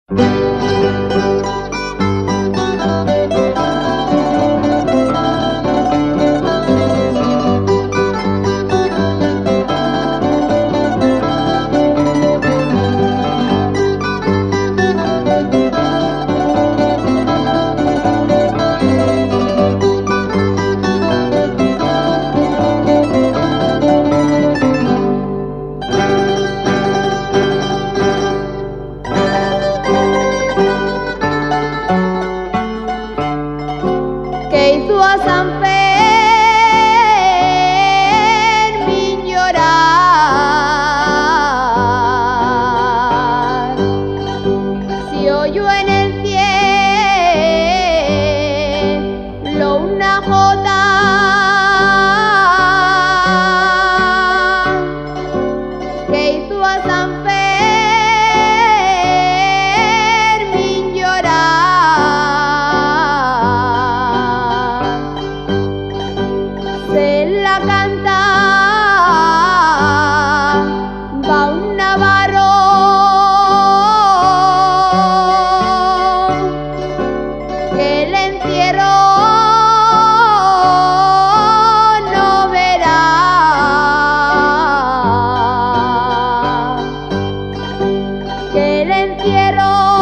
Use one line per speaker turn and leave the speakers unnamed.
Que hizo a San Fermín llorar, si oyó en el cielo una jota que hizo a San Fermín llorar. Se la canta va un navarro que el entierro no verá, que el entierro